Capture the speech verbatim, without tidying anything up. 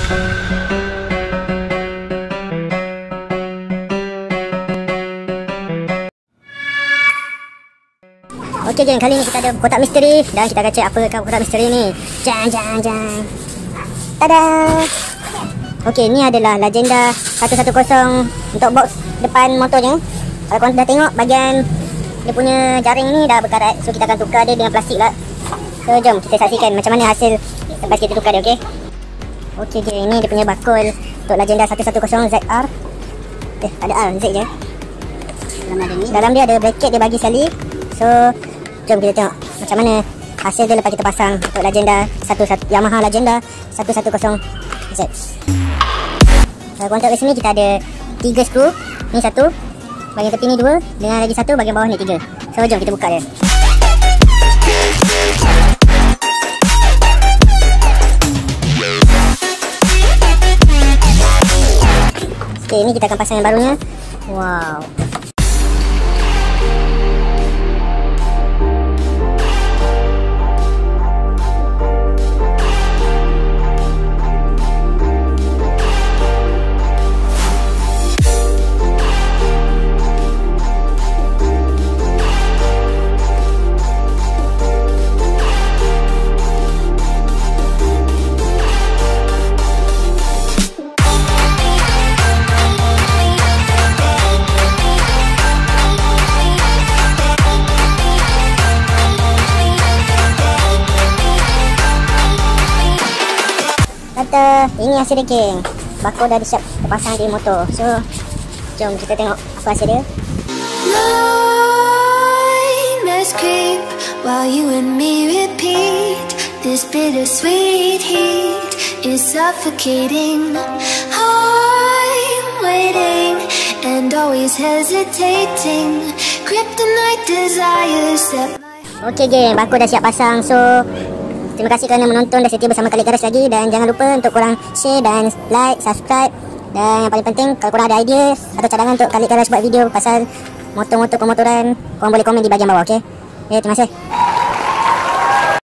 Okey geng, kali ni kita ada kotak misteri dan kita akan cek apa kat kotak misteri ni. Jang jang jang. Tada. Okey, ni adalah Legenda seratus sepuluh untuk box depan motornya. Kalau korang dah tengok bahagian dia punya jaring ni dah berkarat, so kita akan tukar dia dengan plastik lah. So jom kita saksikan macam mana hasil lepas kita tukar dia, okey. Okey geng, ni dia punya bakul untuk Legenda seratus sepuluh Z R. Eh, ada R, Z je. Dalam ada ni. Dalam dia ada bracket dia bagi sekali. So jom kita tengok macam mana hasil dia lepas kita pasang untuk Legenda satu satu Yamaha Legenda seratus sepuluh Z. Kalau korang tengok kat sini kita ada tiga skru. Ni satu, bahagian tepi ni dua, dengan lagi satu bahagian bawah ni tiga. So jom kita buka dia. Okay, ni kita akan pasang yang barunya. Wow. Kata ini hasil dia geng. Bakul dah siap terpasang di motor. So jom kita tengok apa hasil dia. Nightmares creep while you and me repeat. This bittersweet heat is suffocating. I'm waiting and always hesitating. Kryptonite desires set my... Okay geng, bakul dah siap pasang. So terima kasih kerana menonton dan setia bersama Khalid Garage lagi. Dan jangan lupa untuk korang share dan like, subscribe. Dan yang paling penting, kalau korang ada idea atau cadangan untuk Khalid Garage buat video pasal motor-motor pemotoran, korang boleh komen di bahagian bawah, ok? Okay, terima kasih.